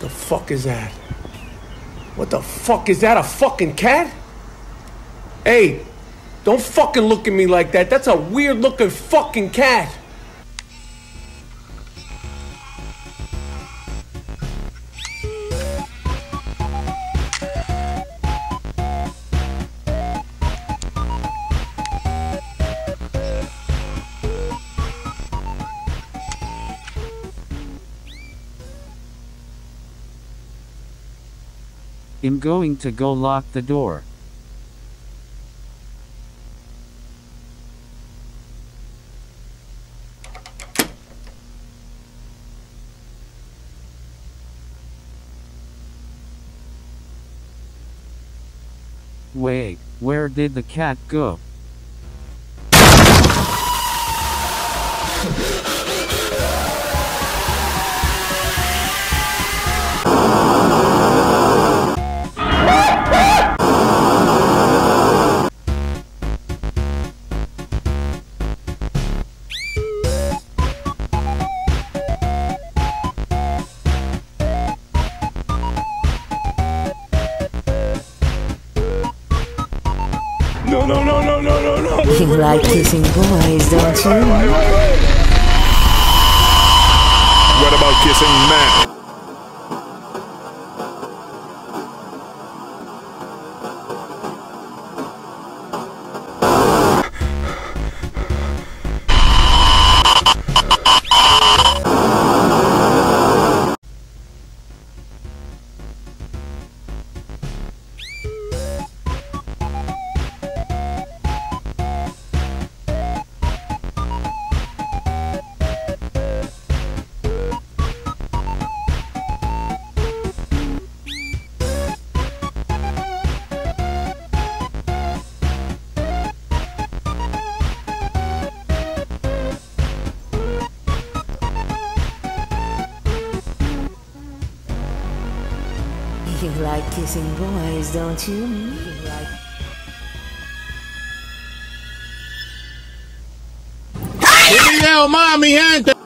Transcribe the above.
The fuck is that? What the fuck is that? A fucking cat? Hey, don't fucking look at me like that. That's a weird looking fucking cat. I'm going to go lock the door. Wait, where did the cat go? No. You like kissing boys, don't you? What about kissing men? You like kissing boys, don't you? Video más, mi gente.